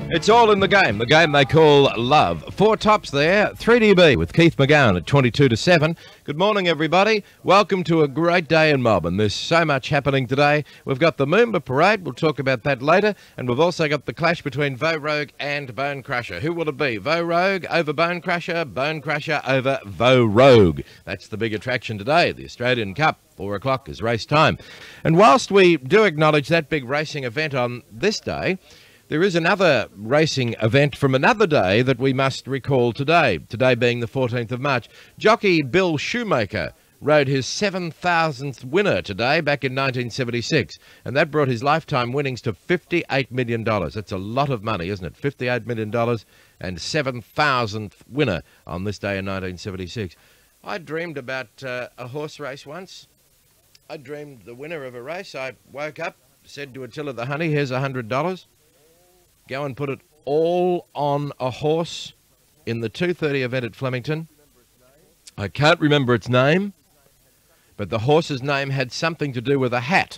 It's all in the game they call love. Four tops there, 3DB with Keith McGowan at 22 to 7. Good morning, everybody. Welcome to a great day in Melbourne. There's so much happening today. We've got the Moomba Parade, we'll talk about that later, and we've also got the clash between Vo Rogue and Bone Crusher. Who will it be? Vo Rogue over Bone Crusher over Vo Rogue. That's the big attraction today, the Australian Cup. 4 o'clock is race time. And whilst we do acknowledge that big racing event on this day, there is another racing event from another day that we must recall today, today being the 14th of March. Jockey Bill Shoemaker rode his 7,000th winner today back in 1976, and that brought his lifetime winnings to $58 million. That's a lot of money, isn't it? $58 million and 7,000th winner on this day in 1976. I dreamed about a horse race once. I dreamed the winner of a race. I woke up, said to Attila the Honey, here's $100. Go and put it all on a horse in the 2:30 event at Flemington. I can't remember its name, but the horse's name had something to do with a hat.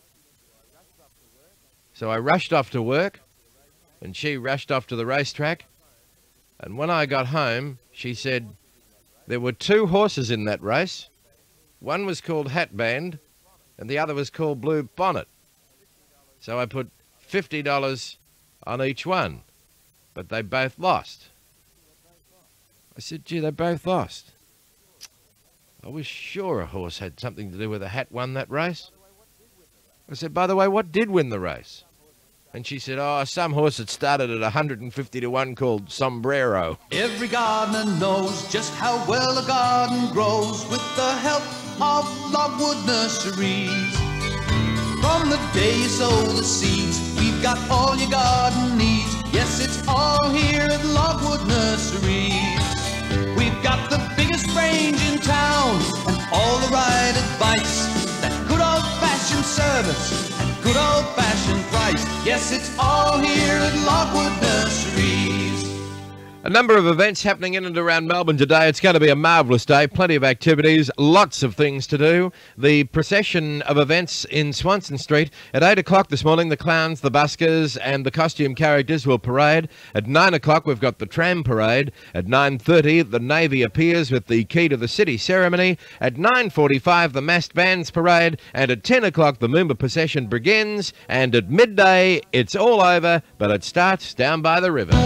So I rushed off to work, and she rushed off to the racetrack. And when I got home, she said there were two horses in that race. One was called Hatband, and the other was called Blue Bonnet. So I put $50 on each one, but they both lost. I said, gee, they both lost. I was sure a horse had something to do with a hat won that race. I said, by the way, what did win the race? And she said, oh, some horse that started at 150 to 1 called Sombrero. Every gardener knows just how well a garden grows with the help of Logwood Nurseries. From the day you sow the seeds, we've got all your garden needs. Yes, it's all here at Logwood Nurseries. We've got the biggest range in town and all the right advice. That good old-fashioned service and good old-fashioned price. Yes, it's all here at Logwood Nurseries. A number of events happening in and around Melbourne today. It's going to be a marvellous day. Plenty of activities, lots of things to do. The procession of events in Swanston Street. At 8 o'clock this morning, the clowns, the buskers and the costume characters will parade. At 9 o'clock, we've got the tram parade. At 9:30, the Navy appears with the Key to the City ceremony. At 9:45, the massed bands parade. And at 10 o'clock, the Moomba procession begins. And at midday, it's all over, but it starts down by the river.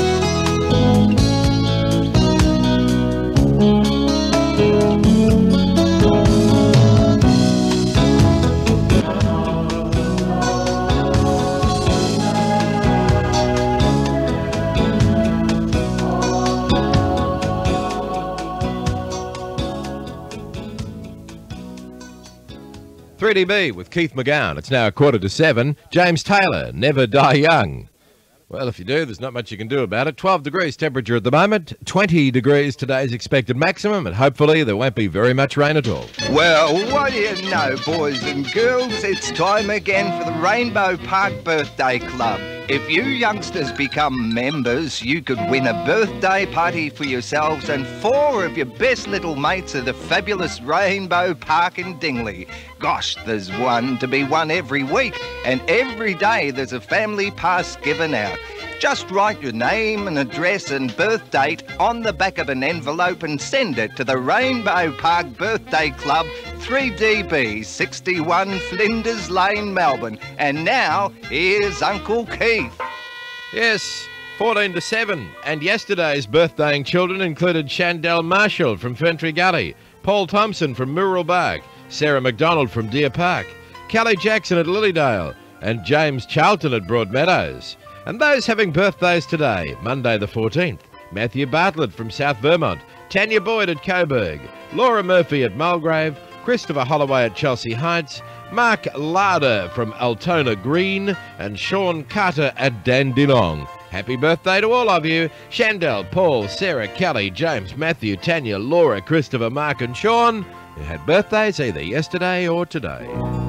3DB with Keith McGowan. It's now 7:15. James Taylor, Never Die Young. Well, if you do, there's not much you can do about it. 12 degrees temperature at the moment. 20 degrees today's expected maximum, and hopefully there won't be very much rain at all. Well, what do you know, boys and girls? It's time again for the Rainbow Park Birthday Club. If you youngsters become members, you could win a birthday party for yourselves and 4 of your best little mates at the fabulous Rainbow Park in Dingley. Gosh, there's one to be won every week, and every day there's a family pass given out. Just write your name and address and birth date on the back of an envelope and send it to the Rainbow Park Birthday Club, 3DB, 61 Flinders Lane, Melbourne. And now, here's Uncle Keith. Yes, 14 to 7. And yesterday's birthdaying children included Shandell Marshall from Ferntree Gully, Paul Thompson from Murrelbark, Sarah McDonald from Deer Park, Kelly Jackson at Lilydale, and James Charlton at Broadmeadows. And those having birthdays today, Monday the 14th, Matthew Bartlett from South Vermont, Tanya Boyd at Coburg, Laura Murphy at Mulgrave, Christopher Holloway at Chelsea Heights, Mark Larder from Altona Green, and Sean Carter at Dandenong. Happy birthday to all of you. Shandell, Paul, Sarah, Kelly, James, Matthew, Tanya, Laura, Christopher, Mark and Sean, who had birthdays either yesterday or today.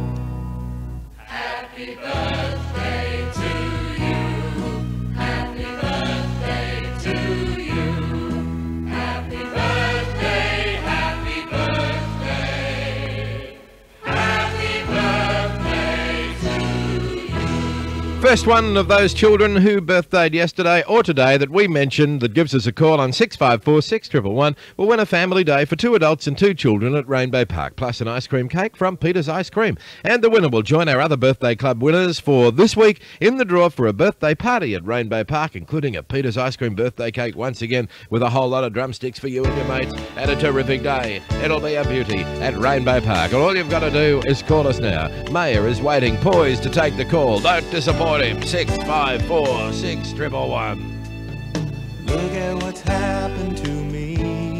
Happy birthday to you. Happy birthday to you. Happy birthday, happy birthday. Happy birthday to you. first one of those children who birthdayed yesterday or today that we mentioned that gives us a call on 654 6111 will win a family day for 2 adults and 2 children at Rainbow Park, plus an ice cream cake from Peter's Ice Cream. And the winner will join our other birthday club winners for this week in the draw for a birthday party at Rainbow Park, including a Peter's Ice Cream birthday cake once again with a whole lot of drumsticks for you and your mates, and a terrific day. It'll be a beauty at Rainbow Park. And all you've got to do is call us now. Mayor is waiting, poised to take the call. Don't disappoint him. 654 6111. Look at what's happened to me.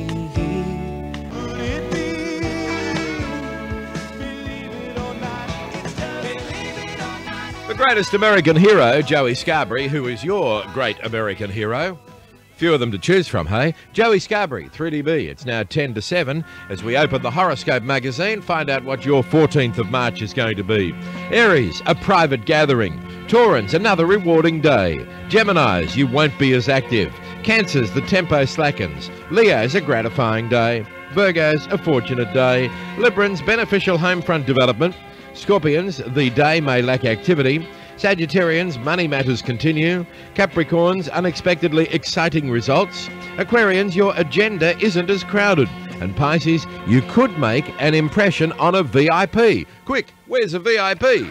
The greatest American hero, Joey Scarborough, who is your great American hero. Few of them to choose from, hey? Joey Scarborough, 3DB. It's now 10 to 7 as we open the Horoscope magazine. Find out what your 14th of March is going to be. Aries, a private gathering. Taurans, another rewarding day. Geminis, you won't be as active. Cancers, the tempo slackens. Leos, a gratifying day. Virgos, a fortunate day. Librans, beneficial home front development. Scorpions, the day may lack activity. Sagittarians, money matters continue. Capricorns, unexpectedly exciting results. Aquarians, your agenda isn't as crowded. And Pisces, you could make an impression on a VIP. Quick, where's a VIP?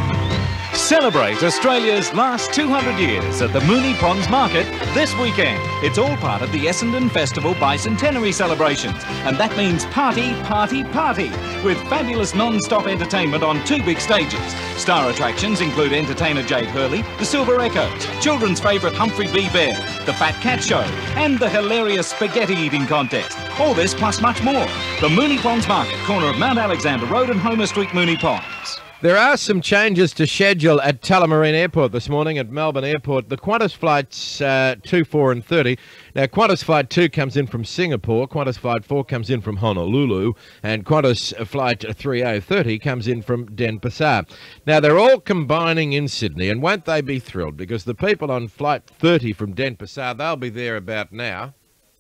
Celebrate Australia's last 200 years at the Moonee Ponds Market this weekend. It's all part of the Essendon Festival Bicentenary celebrations, and that means party, party, party, with fabulous non-stop entertainment on 2 big stages. Star attractions include entertainer Jade Hurley, the Silver Echoes, children's favourite Humphrey B. Bear, the Fat Cat Show, and the hilarious spaghetti eating contest. All this plus much more. The Moonee Ponds Market, corner of Mount Alexander Road and Homer Street, Moonee Ponds. There are some changes to schedule at Tullamarine Airport this morning at Melbourne Airport. The Qantas flights 2, 4 and 30. Now, Qantas Flight 2 comes in from Singapore, Qantas Flight 4 comes in from Honolulu, and Qantas Flight 3030 comes in from Denpasar. Now, they're all combining in Sydney, and won't they be thrilled? Because the people on Flight 30 from Denpasar, they'll be there about now.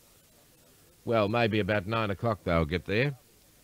Well, maybe about 9 o'clock they'll get there.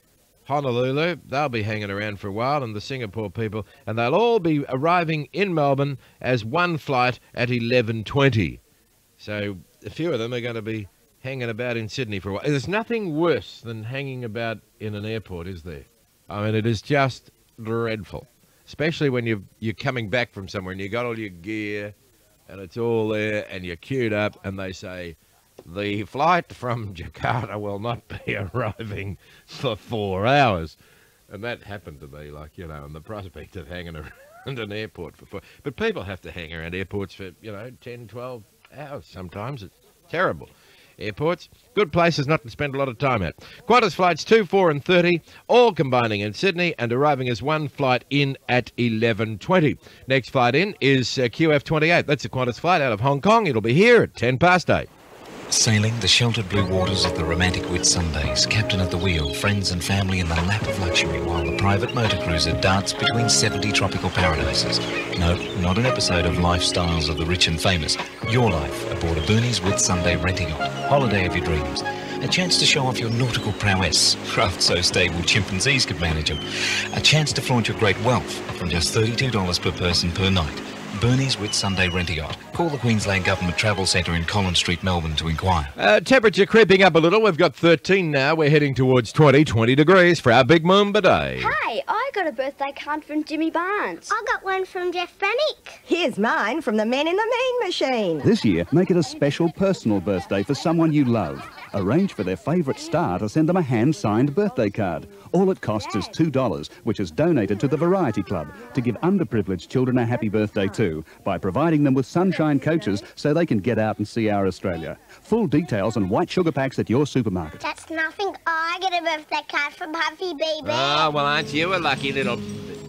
Honolulu, they'll be hanging around for a while, and the Singapore people, and they'll all be arriving in Melbourne as one flight at 11:20. So a few of them are going to be hanging about in Sydney for a while. There's nothing worse than hanging about in an airport, is there? I mean, it is just dreadful, especially when you're coming back from somewhere and you got all your gear and it's all there and you're queued up and they say, the flight from Jakarta will not be arriving for 4 hours. And that happened to me, like, you know, and the prospect of hanging around an airport for 4. But people have to hang around airports for, 10, 12 hours sometimes. It's terrible. Airports, good places not to spend a lot of time at. Qantas flights 2, 4 and 30, all combining in Sydney and arriving as one flight in at 11:20. Next flight in is QF28. That's a Qantas flight out of Hong Kong. It'll be here at 8:10. Sailing the sheltered blue waters of the romantic Whitsundays, captain at the wheel, friends and family in the lap of luxury, while the private motor cruiser darts between 70 tropical paradises. No, not an episode of Lifestyles of the Rich and Famous. Your life aboard a Bernie's Whitsunday renting yacht, holiday of your dreams. A chance to show off your nautical prowess, craft so stable chimpanzees could manage them. A chance to flaunt your great wealth from just $32 per person per night. Bernie's Whitsunday Rent-A-Yacht. Call the Queensland Government Travel Centre in Collins Street, Melbourne to inquire. Temperature creeping up a little. We've got 13 now. We're heading towards 20 degrees for our big Moomba day. Hey, I got a birthday card from Jimmy Barnes. I got one from Jeff Bannock. Here's mine from the Men in the Mean Machine. This year, make it a special personal birthday for someone you love. Arrange for their favourite star to send them a hand-signed birthday card. All it costs is $2, which is donated to the Variety Club to give underprivileged children a happy birthday too, by providing them with sunshine coaches so they can get out and see our Australia. Full details on white sugar packs at your supermarket. That's nothing. I get a birthday card from Humphrey B. Bear. Oh, well, aren't you a lucky little...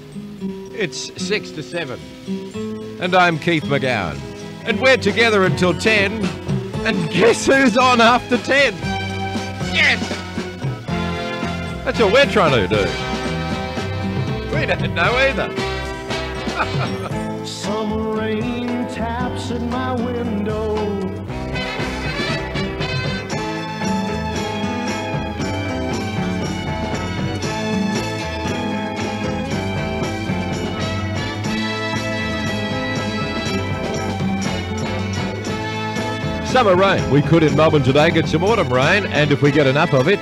It's 6 to 7. And I'm Keith McGowan. And we're together until 10. And guess who's on after 10? Yes! That's what we're trying to do. We don't know either. Some rain taps at my window. Summer rain. We could in Melbourne today get some autumn rain, and if we get enough of it,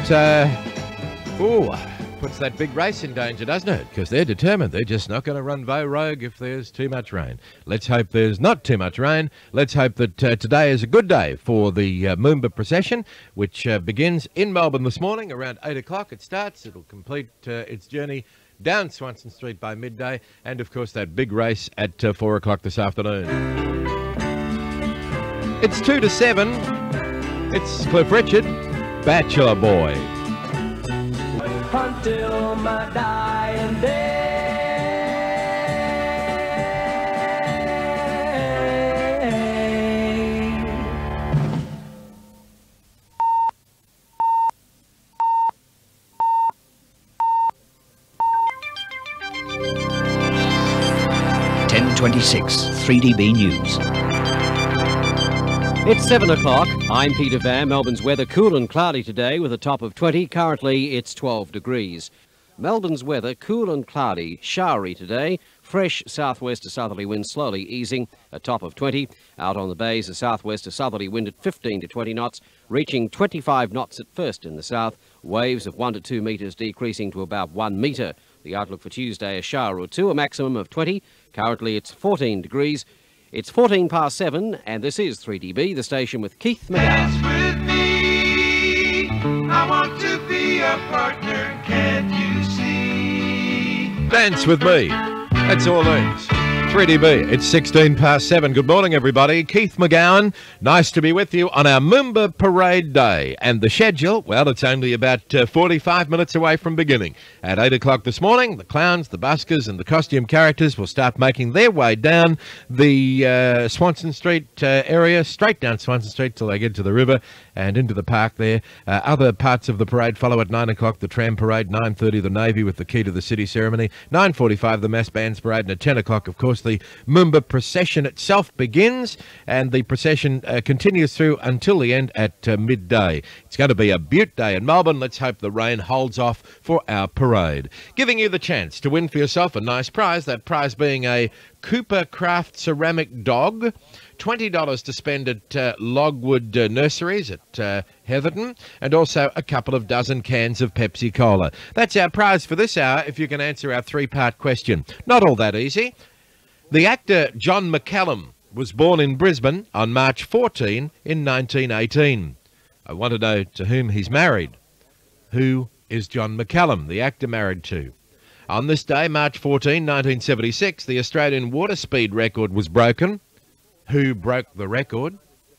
puts that big race in danger, doesn't it? Because they're determined. They're just not going to run rogue if there's too much rain. Let's hope there's not too much rain. Let's hope that today is a good day for the Moomba procession, which begins in Melbourne this morning. Around 8 o'clock it starts. It'll complete its journey down Swanston Street by midday, and of course that big race at 4 o'clock this afternoon. It's 2 to 7. It's Cliff Richard, Bachelor Boy. Until my dying day. 10:26, 3DB News. It's 7 o'clock. I'm Peter Van. Melbourne's weather cool and cloudy today with a top of 20. Currently it's 12 degrees. Melbourne's weather cool and cloudy, showery today. Fresh southwest to southerly wind slowly easing, a top of 20. Out on the bays, a southwest to southerly wind at 15 to 20 knots, reaching 25 knots at first in the south. Waves of 1 to 2 metres decreasing to about 1 metre. The outlook for Tuesday, a shower or two, a maximum of 20. Currently it's 14 degrees. It's 14 past 7, and this is 3DB, the station with Keith McGowan. Dance with me, I want to be a partner, can't you see? Dance with me. That's all it is. 3DB, it's 16 past 7. Good morning, everybody. Keith McGowan, nice to be with you on our Moomba Parade Day. And the schedule, well, it's only about 45 minutes away from beginning. At 8 o'clock this morning, the clowns, the buskers and the costume characters will start making their way down the Swanston Street area, straight down Swanston Street till they get to the river and into the park there. Other parts of the parade follow at 9 o'clock, the tram parade, 9:30 the Navy with the Key to the City ceremony, 9:45 the mass bands parade, and at 10 o'clock, of course, the Moomba procession itself begins, and the procession continues through until the end at midday. It's going to be a beaut day in Melbourne. Let's hope the rain holds off for our parade. Giving you the chance to win for yourself a nice prize, that prize being a Cooper Craft ceramic dog, $20 to spend at Logwood Nurseries at Heatherton, and also a couple of dozen cans of Pepsi Cola. That's our prize for this hour if you can answer our three-part question. Not all that easy. The actor John McCallum was born in Brisbane on March 14 in 1918. I want to know to whom he's married. Who is John McCallum, the actor, married to? On this day, March 14, 1976, the Australian water speed record was broken. Who broke the record?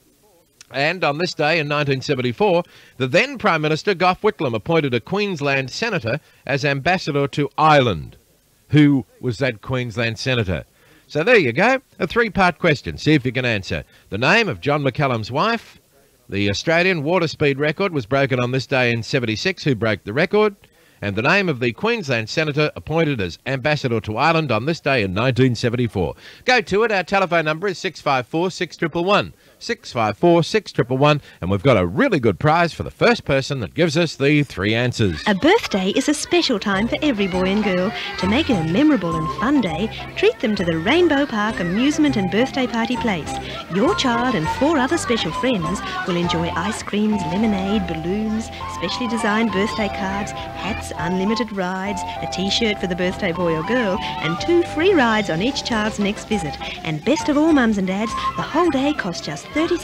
And on this day in 1974, the then Prime Minister Gough Whitlam appointed a Queensland senator as ambassador to Ireland. Who was that Queensland senator? So there you go, a three-part question. See if you can answer. The name of John McCallum's wife. The Australian water speed record was broken on this day in 76. Who broke the record? And the name of the Queensland senator appointed as ambassador to Ireland on this day in 1974. Go to it. Our telephone number is 654 6111. 654 6111, and we've got a really good prize for the first person that gives us the three answers. A birthday is a special time for every boy and girl. To make it a memorable and fun day, treat them to the Rainbow Park Amusement and Birthday Party Place. Your child and 4 other special friends will enjoy ice creams, lemonade, balloons, specially designed birthday cards, hats, unlimited rides, a t-shirt for the birthday boy or girl, and 2 free rides on each child's next visit. And best of all, mums and dads, the whole day costs just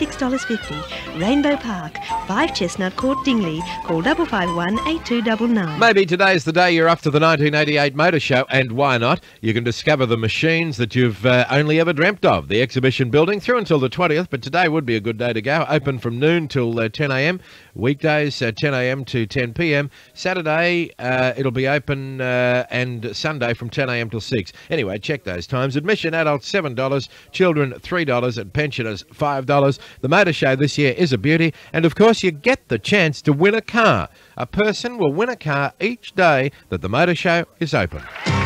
$36.50. Rainbow Park, 5 Chestnut Court, Dingley. Call 551 8299. Maybe today's the day you're off to the 1988 Motor Show, and why not? You can discover the machines that you've only ever dreamt of. The exhibition building through until the 20th, but today would be a good day to go. Open from noon till 10 a.m. Weekdays 10 a.m. to 10 p.m. Saturday it'll be open, and Sunday from 10 a.m. till 6. Anyway, check those times. Admission adults $7, children $3, and pensioners $5. The Motor Show this year is a beauty, and of course you get the chance to win a car. A person will win a car each day that the Motor Show is open.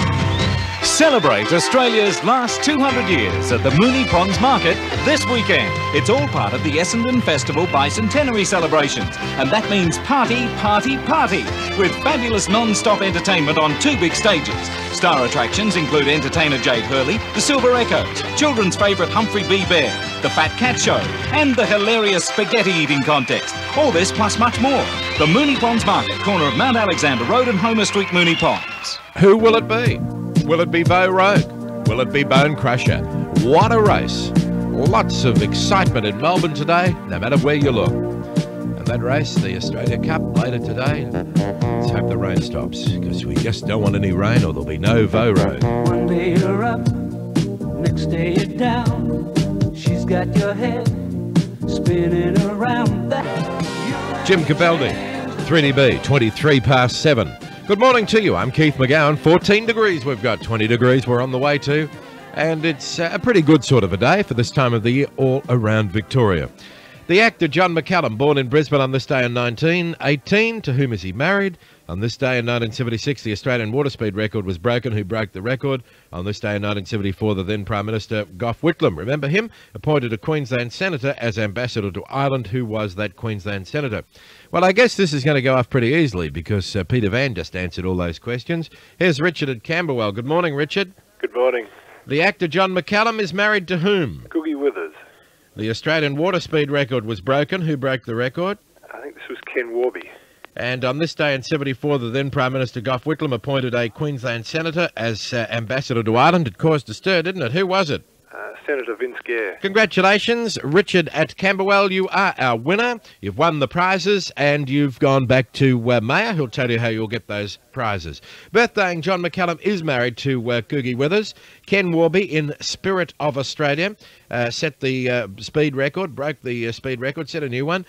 Celebrate Australia's last 200 years at the Mooney Ponds Market this weekend. It's all part of the Essendon Festival Bicentenary celebrations, and that means party, party, party, with fabulous non-stop entertainment on 2 big stages. Star attractions include entertainer Jade Hurley, the Silver Echoes, children's favourite Humphrey B. Bear, the Fat Cat Show, and the hilarious spaghetti eating contest. All this plus much more. The Moonee Ponds Market, corner of Mount Alexander Road and Homer Street, Moonee Ponds. Who will it be? Will it be Bo Rogue? Will it be Bone Crusher? What a race. Lots of excitement in Melbourne today, no matter where you look. And that race, the Australia Cup, later today. Let's hope the rain stops, because we just don't want any rain or there'll be no Bo Rogue. One day you're up, next day you're down. She's got your head spinning around that. Jim Capaldi, 3DB, 23 past 7. Good morning to you. I'm Keith McGowan. 14 degrees we've got, 20 degrees we're on the way to. And it's a pretty good sort of a day for this time of the year all around Victoria. The actor John McCallum, born in Brisbane on this day in 1918. To whom is he married? On this day in 1976, the Australian water speed record was broken. Who broke the record? On this day in 1974, the then Prime Minister Gough Whitlam, remember him, appointed a Queensland Senator as ambassador to Ireland. Who was that Queensland Senator? Well, I guess this is going to go off pretty easily because Peter Van just answered all those questions. Here's Richard at Camberwell. Good morning, Richard. Good morning. The actor John McCallum is married to whom? Coogie Withers. The Australian water speed record was broken. Who broke the record? I think this was Ken Warby. And on this day in 74, the then Prime Minister Gough Whitlam appointed a Queensland Senator as ambassador to Ireland. It caused a stir, didn't it? Who was it? Senator Vince Gare. Congratulations, Richard at Camberwell. You are our winner. You've won the prizes and you've gone back to Mayor, who'll tell you how you'll get those prizes. Birthdaying John McCallum is married to Coogie Withers. Ken Warby, in Spirit of Australia, set the speed record, broke the speed record, set a new one.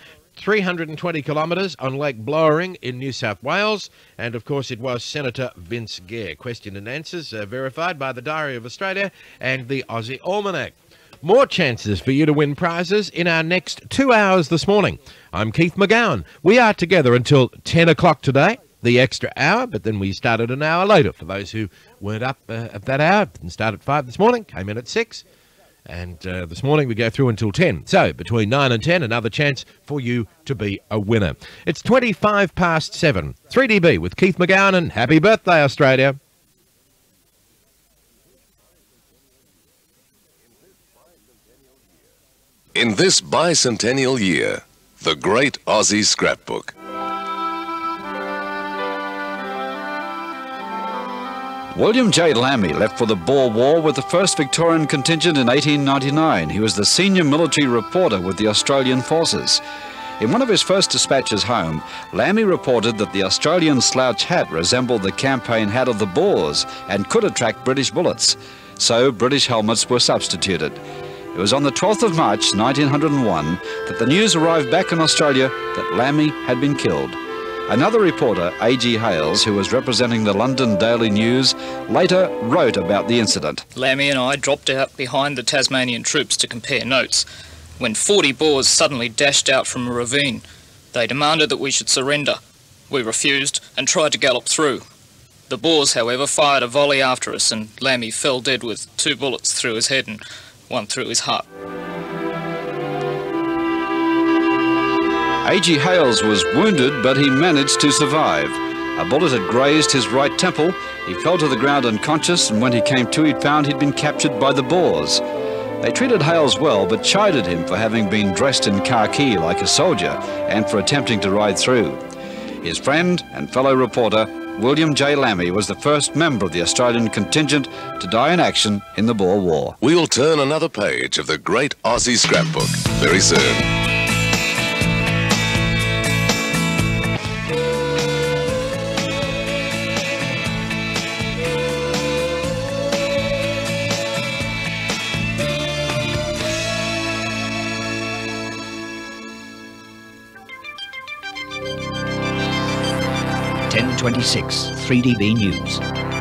320 kilometres on Lake Blowering in New South Wales. And, of course, it was Senator Vince Gare. Question and answers verified by the Diary of Australia and the Aussie Almanac. More chances for you to win prizes in our next 2 hours this morning. I'm Keith McGowan. We are together until 10 o'clock today, the extra hour, but then we started an hour later. For those who weren't up at that hour, didn't start at 5 this morning, came in at 6. And this morning we go through until 10. So between 9 and 10, another chance for you to be a winner. It's 25 past 7. 3DB with Keith McGowan, and happy birthday, Australia. In this bicentennial year, the Great Aussie Scrapbook. William J. Lammy left for the Boer War with the 1st Victorian contingent in 1899. He was the senior military reporter with the Australian forces. In one of his first dispatches home, Lammy reported that the Australian slouch hat resembled the campaign hat of the Boers and could attract British bullets. So British helmets were substituted. It was on the 12th of March 1901 that the news arrived back in Australia that Lammy had been killed. Another reporter, A.G. Hales, who was representing the London Daily News, later wrote about the incident. Lammy and I dropped out behind the Tasmanian troops to compare notes when 40 Boers suddenly dashed out from a ravine. They demanded that we should surrender. We refused and tried to gallop through. The Boers, however, fired a volley after us, and Lammy fell dead with 2 bullets through his head and 1 through his heart. A.G. Hales was wounded, but he managed to survive. A bullet had grazed his right temple. He fell to the ground unconscious, and when he came to, he found he'd been captured by the Boers. They treated Hales well, but chided him for having been dressed in khaki like a soldier and for attempting to ride through. His friend and fellow reporter, William J. Lammy, was the first member of the Australian contingent to die in action in the Boer War. We'll turn another page of the Great Aussie Scrapbook very soon. .26, 3DB News.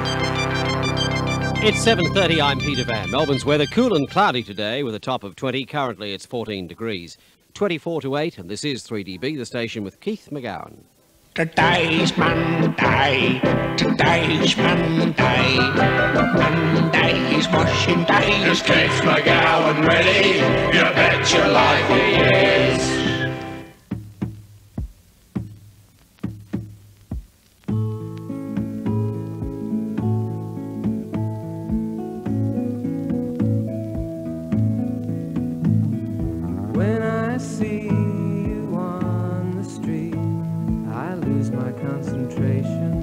It's 7:30, I'm Peter Van. Melbourne's weather cool and cloudy today with a top of 20. Currently it's 14 degrees. 24 to 8, and this is 3DB, the station with Keith McGowan. Today's Monday, today's Monday, Monday's washing day. Is Keith McGowan ready? You bet your life he is. see you on the street, I lose my concentration.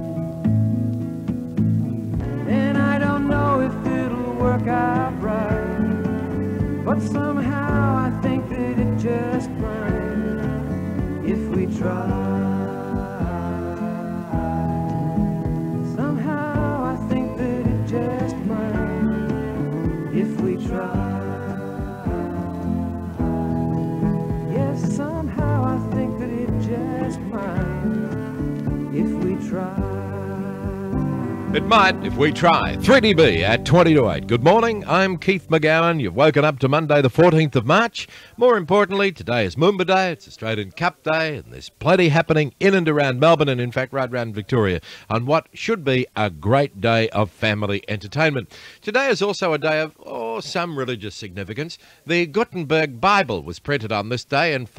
And I don't know if it'll work out right, but somehow I think that it just might if we try. Somehow I think that it just might if we try. Yes, somehow I think that it just might if we try. It might if we try. 3DB at 20 to 8. Good morning, I'm Keith McGowan. You've woken up to Monday the 14th of March. More importantly, today is Moomba Day, it's Australian Cup Day, and there's plenty happening in and around Melbourne and in fact right around Victoria on what should be a great day of family entertainment. Today is also a day of some religious significance. The Gutenberg Bible was printed on this day in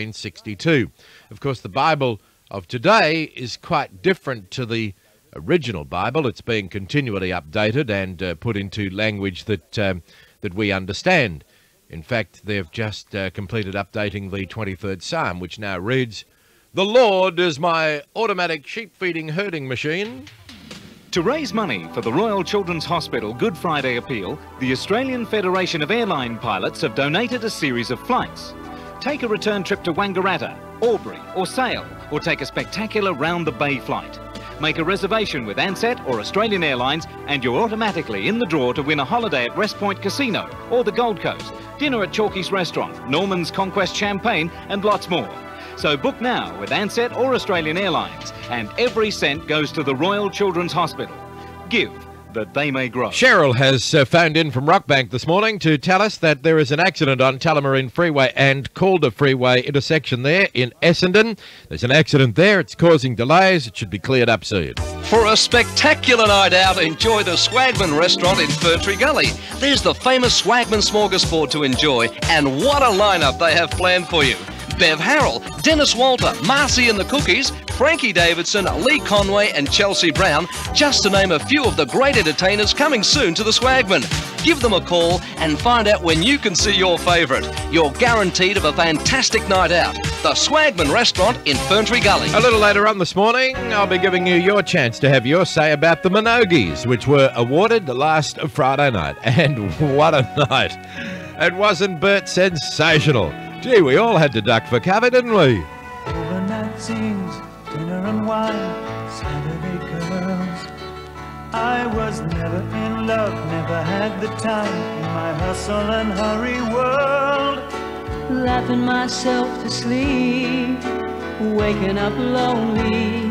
1462. Of course, the Bible of today is quite different to the original Bible. It's being continually updated and put into language that we understand. In fact, they've just completed updating the 23rd Psalm, which now reads, "The Lord is my automatic sheep-feeding herding machine." To raise money for the Royal Children's Hospital Good Friday appeal, the Australian Federation of Airline Pilots have donated a series of flights. Take a return trip to Wangaratta, Albury or Sale, or take a spectacular round-the-bay flight. Make a reservation with Ansett or Australian Airlines and you're automatically in the draw to win a holiday at West Point Casino or the Gold Coast, dinner at Chalky's Restaurant, Norman's Conquest Champagne and lots more. So book now with Ansett or Australian Airlines and every cent goes to the Royal Children's Hospital. Give that they may grow. Cheryl has phoned in from Rockbank this morning to tell us that there is an accident on Tullamarine Freeway and Calder Freeway intersection there in Essendon. There's an accident there. It's causing delays. It should be cleared up soon. For a spectacular night out, enjoy the Swagman restaurant in Ferntree Gully. There's the famous Swagman smorgasbord to enjoy, and what a lineup they have planned for you. Bev Harrell, Dennis Walter, Marcy and the Cookies, Frankie Davidson, Lee Conway and Chelsea Brown, just to name a few of the great entertainers coming soon to the Swagman. Give them a call and find out when you can see your favourite. You're guaranteed of a fantastic night out. The Swagman restaurant in Ferntree Gully. A little later on this morning, I'll be giving you your chance to have your say about the Minogies, which were awarded last Friday night. And what a night. And wasn't Bert sensational? Gee, we all had to duck for cover, didn't we? Overnight scenes, dinner and wine, Saturday girls. I was never in love, never had the time in my hustle and hurry world. Laughing myself to sleep, waking up lonely.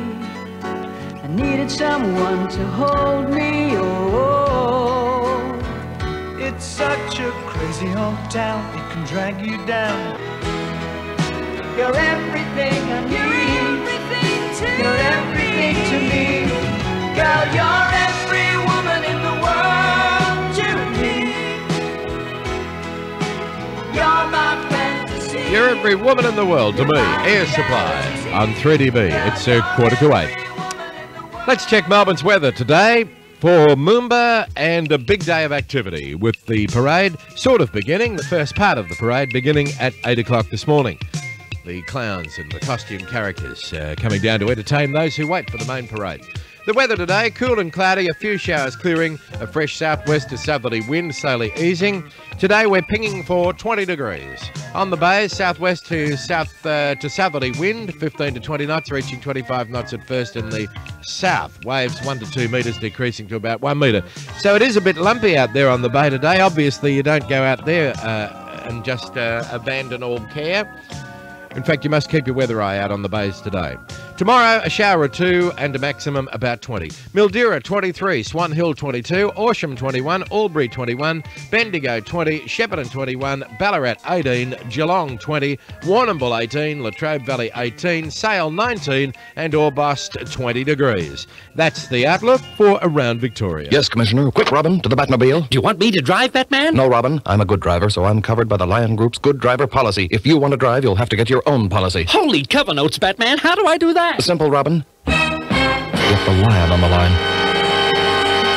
I needed someone to hold me, oh. It's such a crazy old town, it can drag you down. You're everything I need. You're everything to me. Girl, you're every woman in the world to me. You're my fantasy. You're every woman in the world to me. Air Supply on 3DB. It's 7:45. Let's check Melbourne's weather today for Moomba, and a big day of activity with the parade sort of beginning, the first part of the parade beginning at 8 o'clock this morning. The clowns and the costume characters coming down to entertain those who wait for the main parade. The weather today, cool and cloudy, a few showers clearing, a fresh southwest to southerly wind slowly easing. Today we're pinging for 20 degrees. On the bay, southwest to southerly wind, 15 to 20 knots, reaching 25 knots at first in the south. Waves 1 to 2 metres, decreasing to about 1 metre. So it is a bit lumpy out there on the bay today. Obviously you don't go out there and just abandon all care. In fact, you must keep your weather eye out on the bays today. Tomorrow, a shower or two and a maximum about 20. Mildura 23, Swan Hill 22, Horsham 21, Albury 21, Bendigo 20, Shepparton 21, Ballarat 18, Geelong 20, Warrnambool 18, Latrobe Valley 18, Sale 19 and Orbost 20 degrees. That's the outlook for around Victoria. Yes, Commissioner. Quick, Robin, to the Batmobile. Do you want me to drive, Batman? No, Robin. I'm a good driver, so I'm covered by the Lion Group's Good Driver Policy. If you want to drive, you'll have to get your own policy. Holy cover notes, Batman. How do I do that? Simple, Robin. Get the Lion on the line.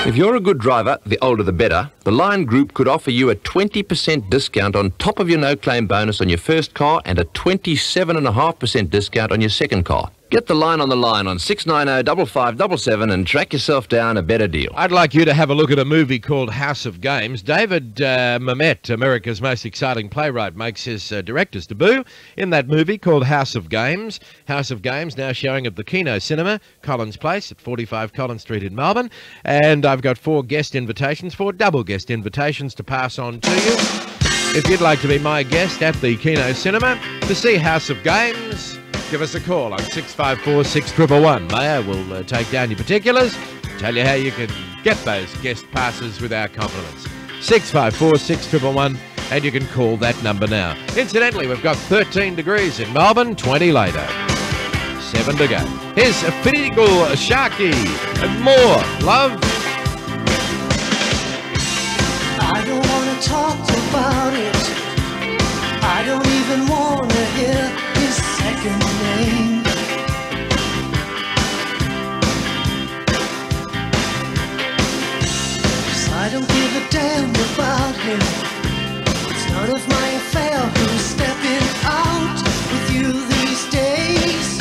If you're a good driver, the older the better, the Lion Group could offer you a 20% discount on top of your no-claim bonus on your first car and a 27.5% discount on your second car. Get the line on 690-5577 and track yourself down a better deal. I'd like you to have a look at a movie called House of Games. David Mamet, America's most exciting playwright, makes his director's debut in that movie called House of Games. House of Games now showing at the Kino Cinema, Collins Place at 45 Collins Street in Melbourne. And I've got 4 guest invitations, 4 double guest invitations to pass on to you. If you'd like to be my guest at the Kino Cinema to see House of Games, give us a call on 654 6111. Maya will take down your particulars, tell you how you can get those guest passes with our compliments. 654 6111, and you can call that number now. Incidentally, we've got 13 degrees in Melbourne, 20 later. 7 to go. Here's Finigal Sharky and more love. I don't want to talk about it. I don't even want to hear his second name. 'Cause I don't give a damn about him. It's none of my affair who's stepping out with you these days.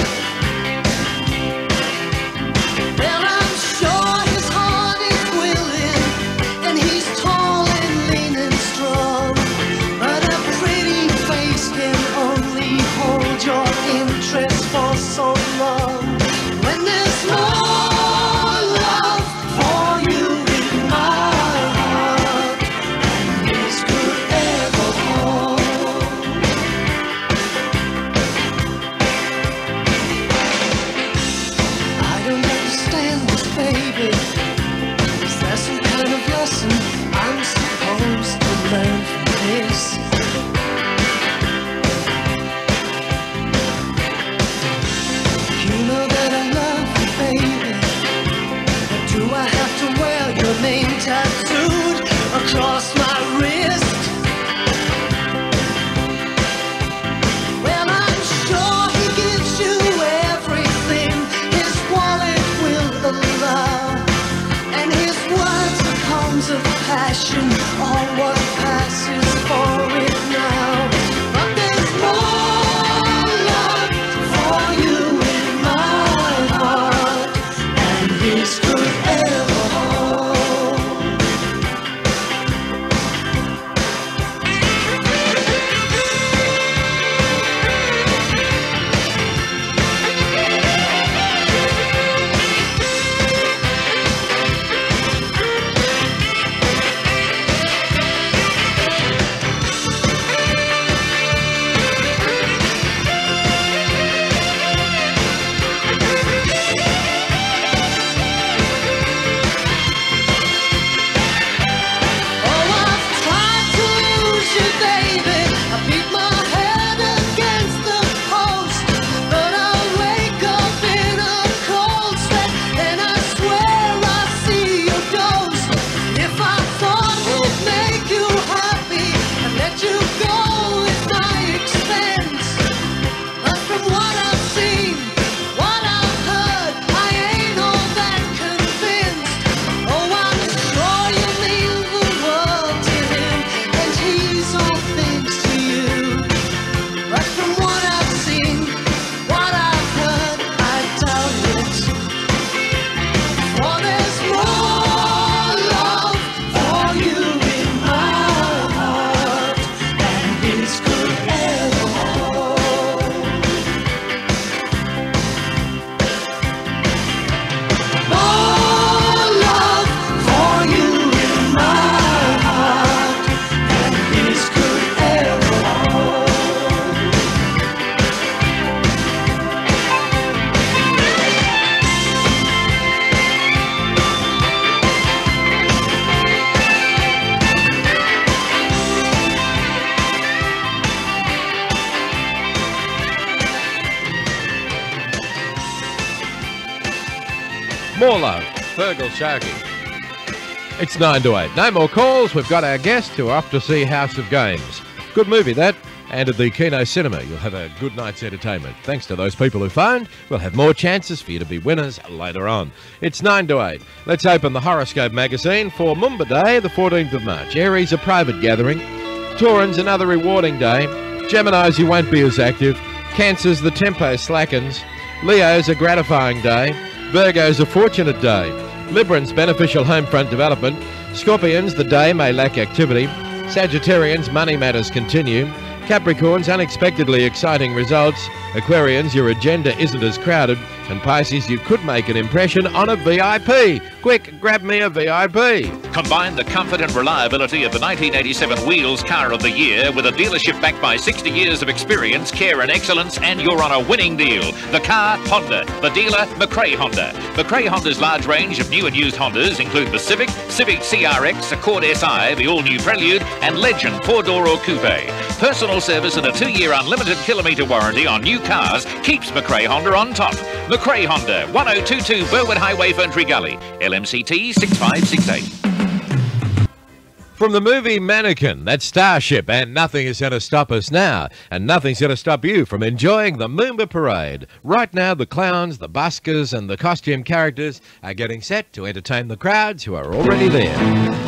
Well, I'm sure his heart is willing, and he's tall and lean and strong, but a pretty face can only hold your interest for so long. When there's more love for you in my heart than this could ever hold. I don't understand this, baby. Is there some kind of lesson I'm supposed to learn from this? You know that I love you, baby. But do I have to wear your name tattooed across my wrist? Well, I'm sure he gives you everything his wallet will allow, and his words are poems of passion, all what passes for it now. But there's more love for you in my heart than this could ever hold. More love, Fergal Sharky. It's 9 to 8. No more calls. We've got our guest who are off to see House of Games. Good movie, that. And at the Kino Cinema, you'll have a good night's entertainment. Thanks to those people who phoned, we'll have more chances for you to be winners later on. It's 9 to 8. Let's open the horoscope magazine for Mumba Day, the 14th of March. Aries, a private gathering. Taurans, another rewarding day. Geminis, you won't be as active. Cancers, the tempo slackens. Leos, a gratifying day. Virgos, a fortunate day. Librans, beneficial home front development. Scorpions, the day may lack activity. Sagittarians, money matters continue. Capricorns, unexpectedly exciting results. Aquarians, your agenda isn't as crowded. And Pisces, you could make an impression on a VIP. Quick, grab me a VIP. Combine the comfort and reliability of the 1987 Wheels Car of the Year with a dealership backed by 60 years of experience, care and excellence, and you're on a winning deal. The car, Honda. The dealer, McRae Honda. McRae Honda's large range of new and used Hondas include the Civic, Civic CRX, Accord SI, the all-new Prelude, and Legend 4-door or coupe. Personal service and a 2-year unlimited kilometre warranty on new cars keeps McRae Honda on top. McRae Honda, 1022 Burwood Highway, Ferntree Gully, LMCT 6568. From the movie Mannequin, that's Starship, and nothing is going to stop us now, and nothing's going to stop you from enjoying the Moomba Parade. Right now, the clowns, the buskers, and the costume characters are getting set to entertain the crowds who are already there.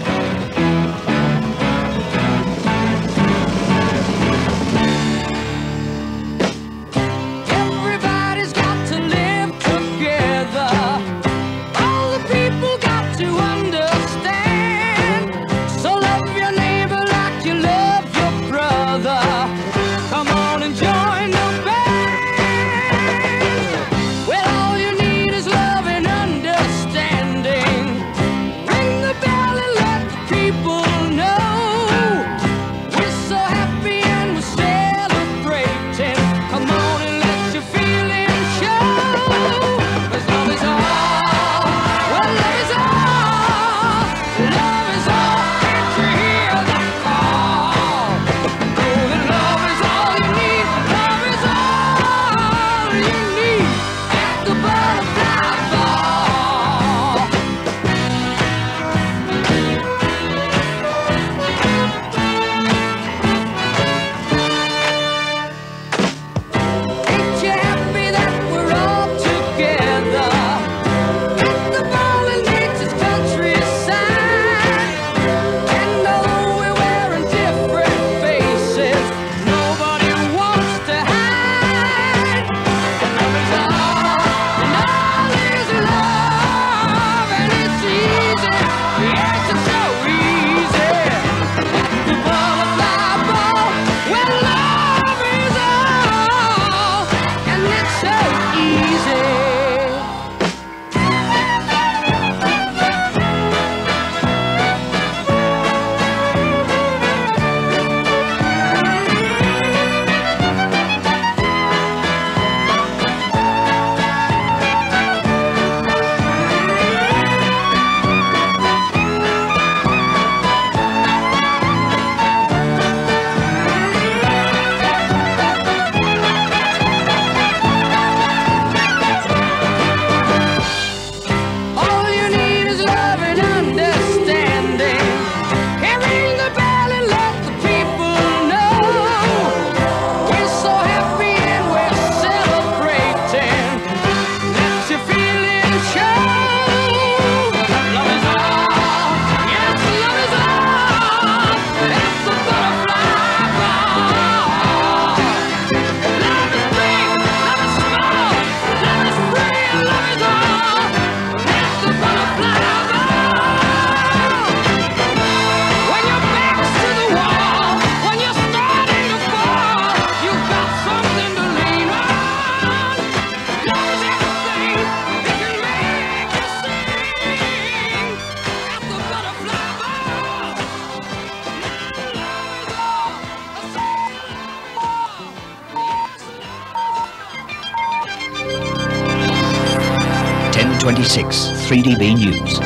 .26 3DB News.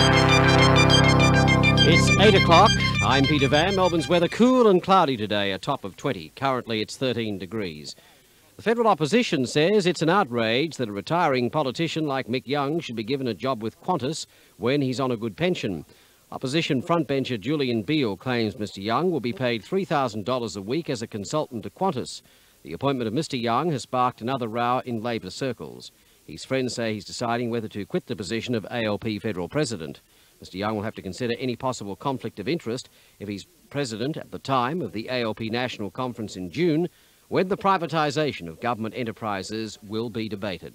It's 8 o'clock. I'm Peter Van. Melbourne's weather cool and cloudy today, a top of 20. Currently it's 13 degrees. The federal opposition says it's an outrage that a retiring politician like Mick Young should be given a job with Qantas when he's on a good pension. Opposition frontbencher Julian Beale claims Mr Young will be paid $3,000 a week as a consultant to Qantas. The appointment of Mr Young has sparked another row in Labor circles. His friends say he's deciding whether to quit the position of ALP Federal President. Mr Young will have to consider any possible conflict of interest if he's President at the time of the ALP National Conference in June, when the privatisation of government enterprises will be debated.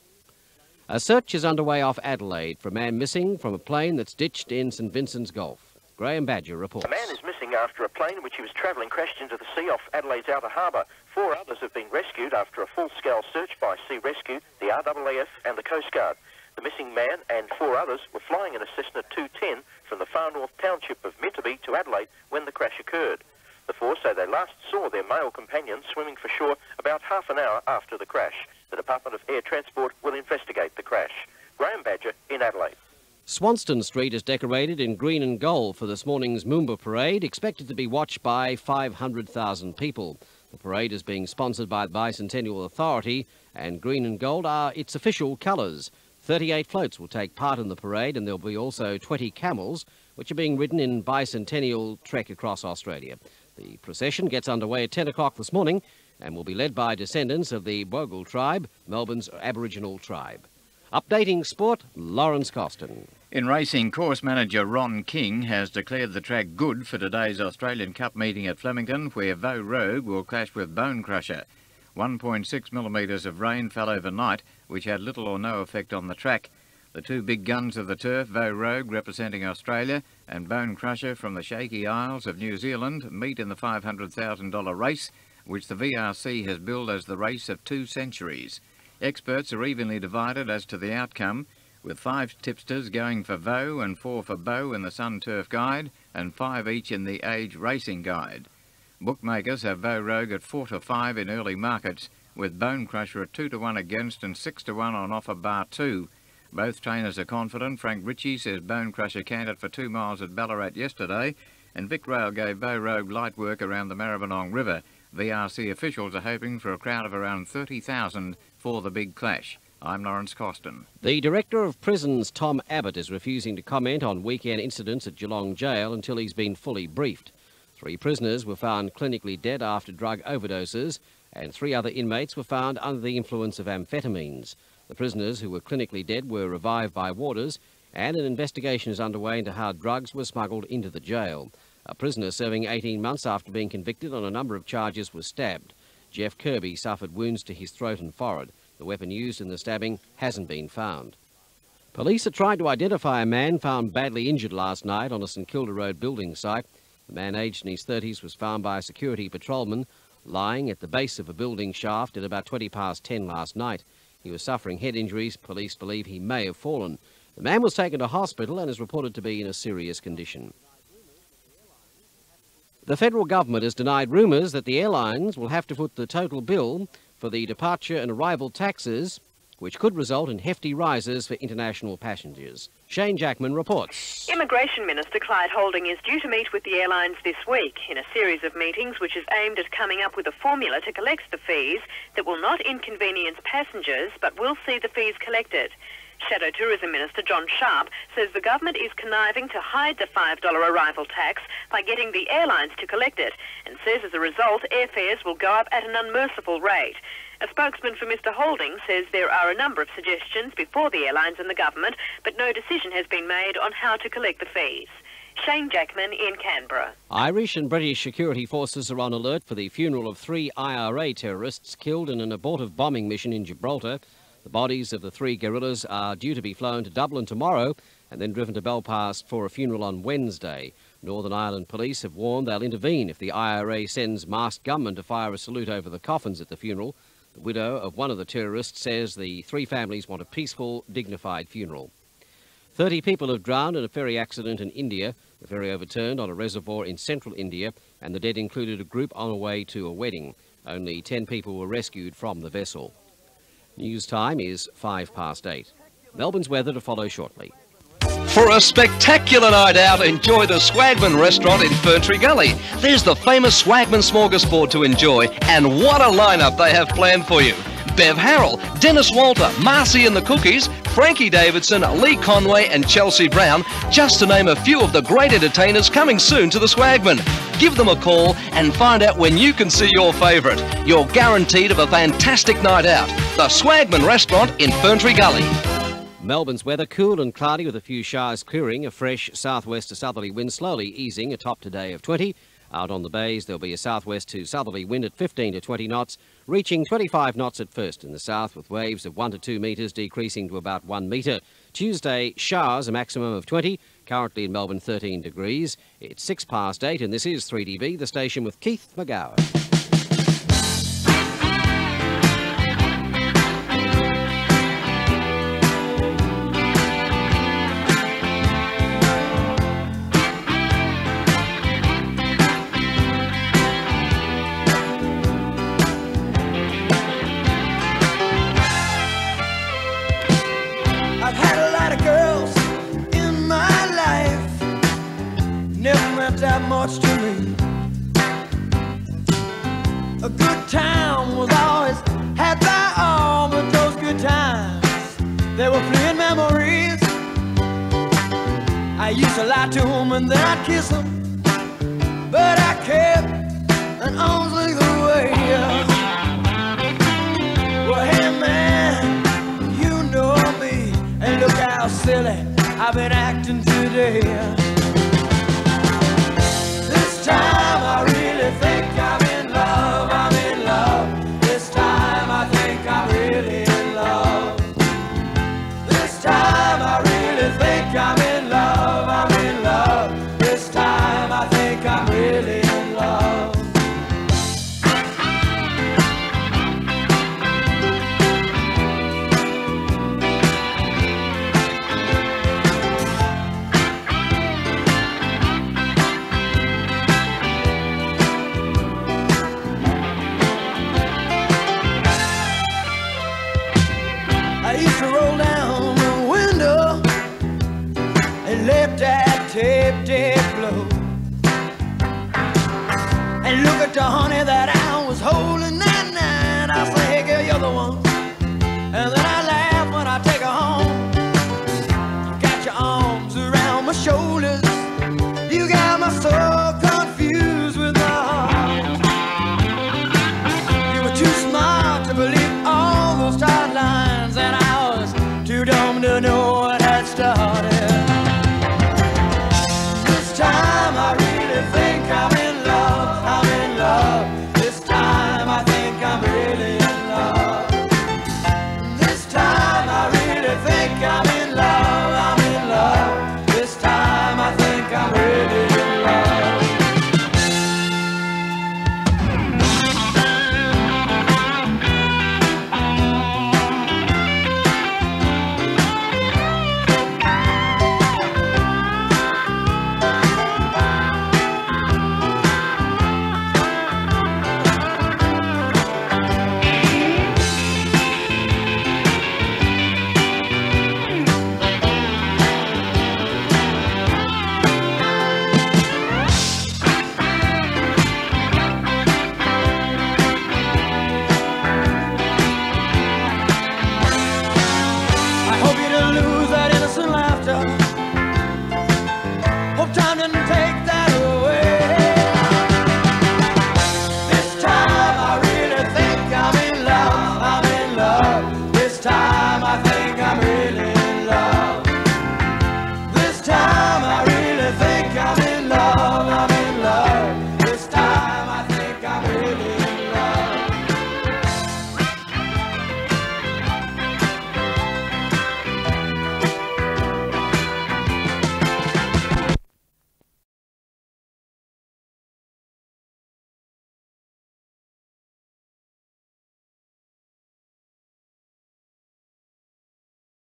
A search is underway off Adelaide for a man missing from a plane that's ditched in St Vincent's Gulf. Graham Badger reports. A man is missing after a plane in which he was travelling crashed into the sea off Adelaide's outer harbour. 4 others have been rescued after a full-scale search by Sea Rescue, the RAAF and the Coast Guard. The missing man and 4 others were flying in a Cessna 210 from the far north township of Minterby to Adelaide when the crash occurred. The 4 say they last saw their male companions swimming for shore about half an hour after the crash. The Department of Air Transport will investigate the crash. Graham Badger in Adelaide. Swanston Street is decorated in green and gold for this morning's Moomba Parade, expected to be watched by 500,000 people. The parade is being sponsored by the Bicentennial Authority, and green and gold are its official colours. 38 floats will take part in the parade, and there'll be also 20 camels, which are being ridden in bicentennial trek across Australia. The procession gets underway at 10 o'clock this morning and will be led by descendants of the Bogle tribe, Melbourne's Aboriginal tribe. Updating sport, Lawrence Costin. In racing, course manager Ron King has declared the track good for today's Australian Cup meeting at Flemington, where Vo Rogue will clash with Bone Crusher. 1.6 millimetres of rain fell overnight, which had little or no effect on the track. The 2 big guns of the turf, Vo Rogue representing Australia and Bone Crusher from the Shaky Isles of New Zealand, meet in the $500,000 race, which the VRC has billed as the race of 2 centuries. Experts are evenly divided as to the outcome, with 5 tipsters going for Vo and 4 for Bo in the Sun Turf Guide and 5 each in the Age Racing Guide. Bookmakers have Vo Rogue at 4 to 5 in early markets, with Bone Crusher at 2 to 1 against and 6 to 1 on offer bar 2. Both trainers are confident. Frank Ritchie says Bone Crusher cantered for 2 miles at Ballarat yesterday, and Vic Rail gave Vo Rogue light work around the Maribyrnong River. VRC officials are hoping for a crowd of around 30,000 for the big clash. I'm Lawrence Costin. The Director of Prisons, Tom Abbott, is refusing to comment on weekend incidents at Geelong Jail until he's been fully briefed. 3 prisoners were found clinically dead after drug overdoses, and 3 other inmates were found under the influence of amphetamines. The prisoners who were clinically dead were revived by warders, and an investigation is underway into how drugs were smuggled into the jail. A prisoner serving 18 months after being convicted on a number of charges was stabbed. Jeff Kirby suffered wounds to his throat and forehead. The weapon used in the stabbing hasn't been found. Police are trying to identify a man found badly injured last night on a St Kilda Road building site. The man aged in his 30s was found by a security patrolman lying at the base of a building shaft at about 20 past 10 last night. He was suffering head injuries. Police believe he may have fallen. The man was taken to hospital and is reported to be in a serious condition. The federal government has denied rumours that the airlines will have to foot the total bill for the departure and arrival taxes, which could result in hefty rises for international passengers. Shane Jackman reports. Immigration Minister Clyde Holding is due to meet with the airlines this week in a series of meetings which is aimed at coming up with a formula to collect the fees that will not inconvenience passengers but will see the fees collected. Shadow Tourism Minister John Sharp says the government is conniving to hide the $5 arrival tax by getting the airlines to collect it, and says as a result airfares will go up at an unmerciful rate. A spokesman for Mr Holding says there are a number of suggestions before the airlines and the government, but no decision has been made on how to collect the fees. Shane Jackman in Canberra. Irish and British security forces are on alert for the funeral of 3 IRA terrorists killed in an abortive bombing mission in Gibraltar. The bodies of the 3 guerrillas are due to be flown to Dublin tomorrow and then driven to Belfast for a funeral on Wednesday. Northern Ireland police have warned they'll intervene if the IRA sends masked gunmen to fire a salute over the coffins at the funeral. The widow of one of the terrorists says the 3 families want a peaceful, dignified funeral. 30 people have drowned in a ferry accident in India. The ferry overturned on a reservoir in central India, and the dead included a group on a way to a wedding. Only 10 people were rescued from the vessel. News time is 5 past 8. Melbourne's weather to follow shortly. For a spectacular night out, enjoy the Swagman restaurant in Ferntree Gully. There's the famous Swagman smorgasbord to enjoy, and what a lineup they have planned for you. Bev Harrell, Dennis Walter, Marcy and the Cookies, Frankie Davidson, Lee Conway and Chelsea Brown, just to name a few of the great entertainers coming soon to the Swagman. Give them a call and find out when you can see your favourite. You're guaranteed of a fantastic night out. The Swagman Restaurant in Ferntree Gully. Melbourne's weather cool and cloudy with a few showers clearing. A fresh southwest to southerly wind slowly easing, a top today of 20. Out on the bays, there'll be a southwest to southerly wind at 15 to 20 knots, reaching 25 knots at first in the south, with waves of 1 to 2 metres decreasing to about 1 metre. Tuesday, showers, a maximum of 20. Currently in Melbourne, 13 degrees. It's 8:06, and this is 3DB, the station with Keith McGowan. That much to me. A good time was always had by all, but those good times, they were fleeting memories. I used to lie to them and then I'd kiss them, but I kept an arm's length away. Well, hey man, you know me, and look how silly I've been acting today. Time I really think I'm in love, I'm in love. This time I think I'm really in love. This time I really think I'm in love, I'm in love. This time I think I'm really in love. Tape flow and look at the honey that I